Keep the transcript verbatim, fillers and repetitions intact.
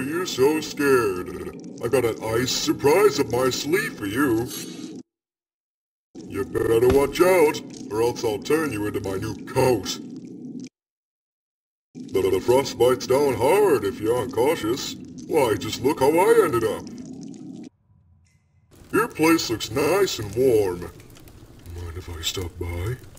are you so scared? I got an ice surprise up my sleeve for you. You better watch out, or else I'll turn you into my new coat. The, the frost bites down hard if you aren't cautious. Why, just look how I ended up. Your place looks nice and warm. Mind if I stop by?